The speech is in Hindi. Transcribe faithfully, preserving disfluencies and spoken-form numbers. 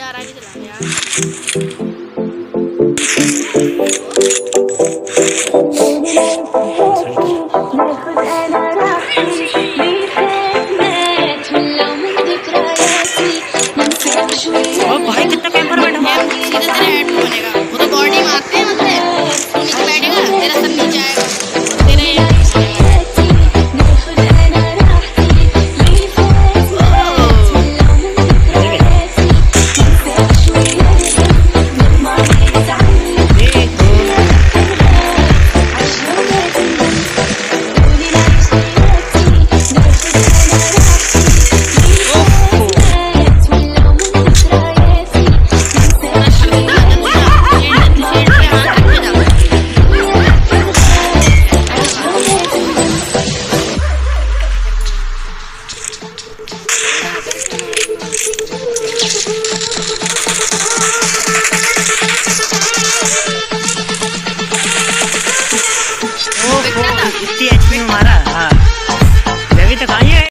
यार आगे चला यार। ओ भाई कितना कैंपर बैठा है। सीधे तेरे हेड पे बनेगा, वो तो बॉडी मारते हैं मतलब तू नीचे बैठेगा तेरा सर नीचे आएगा और तेरे इतनी एचपी में मारा। हाँ